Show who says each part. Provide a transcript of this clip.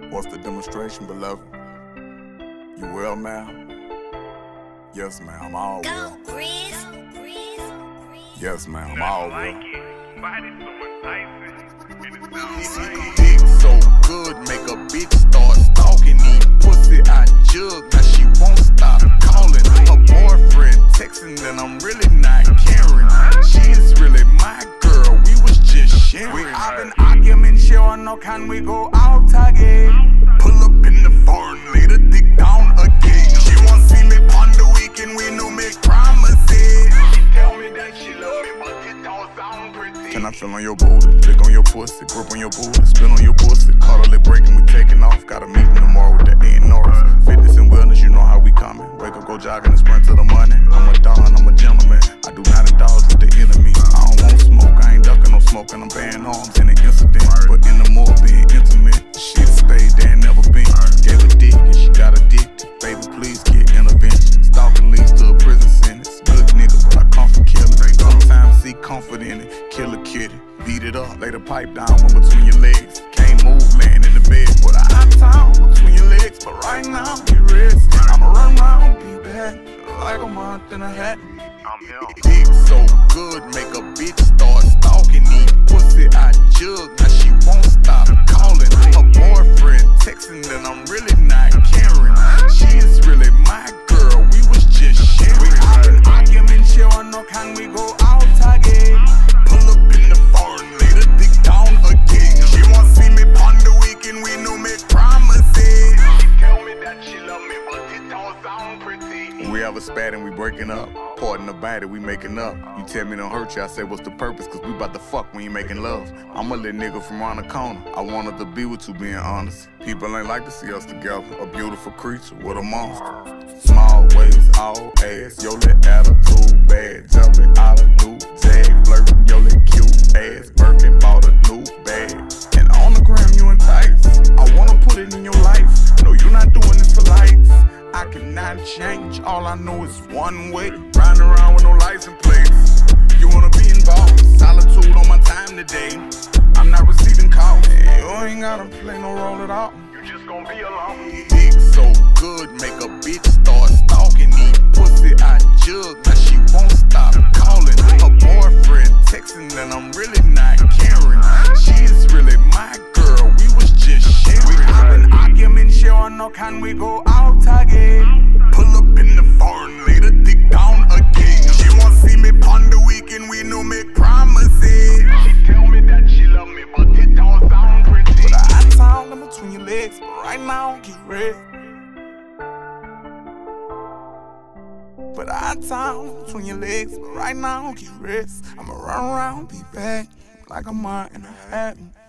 Speaker 1: What's the demonstration, beloved? You well, ma'am? Yes, ma'am, all well.
Speaker 2: Go, Chris.
Speaker 1: Yes, ma'am, all well.
Speaker 3: Dick so good, make a bitch start stalking. Eat pussy, I jug, now she won't stop calling. Her boyfriend texting, and I'm really not caring. She is really my girl, we was just sharing.
Speaker 1: We have an argument, she wanna know can we go out again?
Speaker 3: Pull up in the foreign, lay the dick down again. She won't see me on the weekend, we no make promises. She tell me that she love me, but it don't sound pretty.
Speaker 1: Can I feel on your booty, lick on your pussy, grip on your booty, spin on your pussy, cuddle it breaking, we taking off. Got a meeting tomorrow with the A&Rs. Fitness and wellness, you know how we coming. Wake up, go jogging and sprint to the money. I'm a don, I'm a gentleman. I do not indulge with the enemy. I don't want smoke, I ain't ducking no smoke, and I'm banning arms in an incident. But in the more being intimate, she stayed there and never been. Gave a dick and she got addicted. Baby, please get intervention. Stalking leads to a prison sentence. Good nigga, but I come for killing. Sometimes see comfort in it. Kill a kitty, beat it up, lay the pipe down one between your legs. Can't move, laying in the bed, but I hot town between your legs. But right now, get rest. I'ma run round, be back like a month and a half.
Speaker 3: I'm here. Dick so good, make a bitch start stalking. Eat pussy, I jug, now she won't stop calling. Her boyfriend texting, and I'm really not caring. She is really my girl, we was just sharing.
Speaker 1: We have an argument, she wanna know can we go out again?
Speaker 3: Pull up in the foreign, lay the dick down again. She won't see me on the weekend, we no make promises. She tell me that she love me, but it don't sound pretty.
Speaker 1: When we have a spat and we breaking up, pardon about it, we making up. You tell me don't hurt you, I say what's the purpose? Cause we bout to fuck when you making love. I'm a little nigga from around the corner. I wanted to be with you, being honest. People ain't like to see us together. A beautiful creature with a monster. Small waist, all ass, your little attitude bad. Jumping out a new tag, flirting your little cute ass. Birkin bought a new bag. And on the gram you entice. I wanna put it in your life. No, you're not doing this for likes. I cannot change, all I know is one way. Riding around with no license plates. You wanna be involved, solitude on my time today. I'm not receiving calls, you ain't gotta play no role at all.
Speaker 3: You just gon' be alone.
Speaker 1: Dick so good, make a bitch start stalking. Eat pussy, I jug, now she won't stop calling. Her boyfriend texting, and I'm really not caring. She is really my girl, we was just sharing. We have an argument, she wanna know can we go out again?
Speaker 3: Pull up in the foreign, lay the dick down again. She won't see me on the weekend, we no make promises. She tell me that she love me, but it don't sound pretty.
Speaker 1: But I hot town in between your legs, but right now, get ready. But I hot town between your legs, but right now, get rest. I'ma run around, be back like a month and a half.